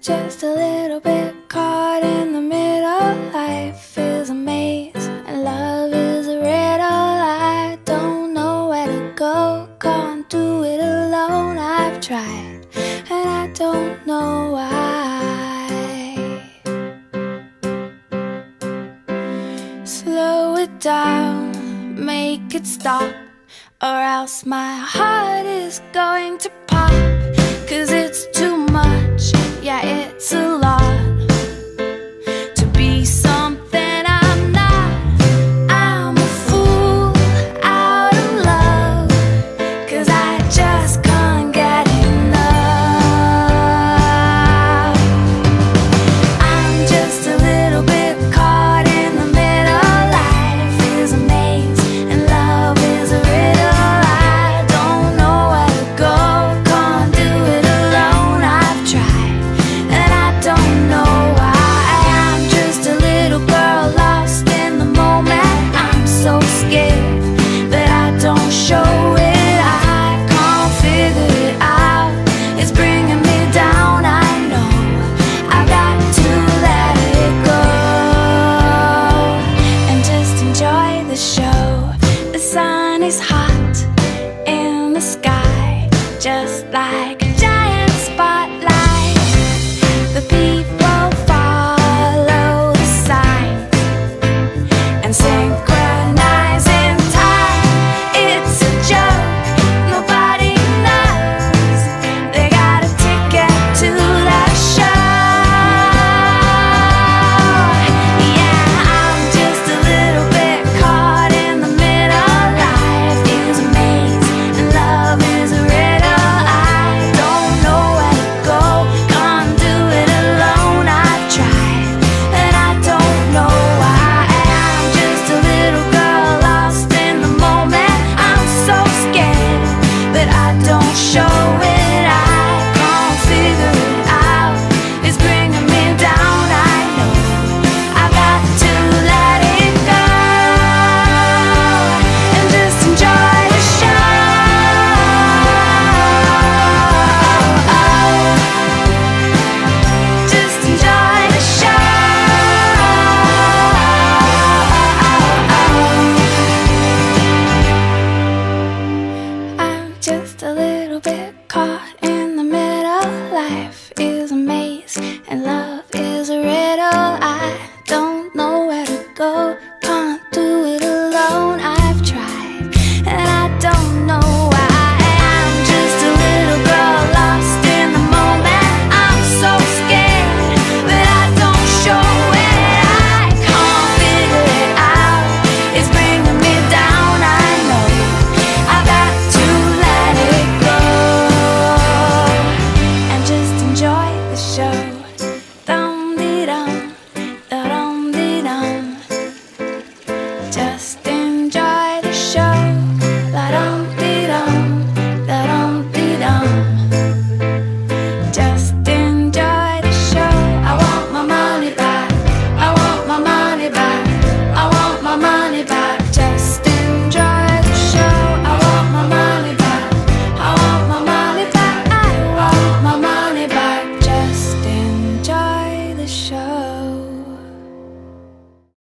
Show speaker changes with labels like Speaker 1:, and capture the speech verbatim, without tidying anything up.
Speaker 1: just a little bit caught in the middle. Life is a maze and love is a riddle. I don't know where to go, can't do it alone. I've tried and I don't know why. Slow it down, make it stop, or else my heart is going to pop. 'Cause it's too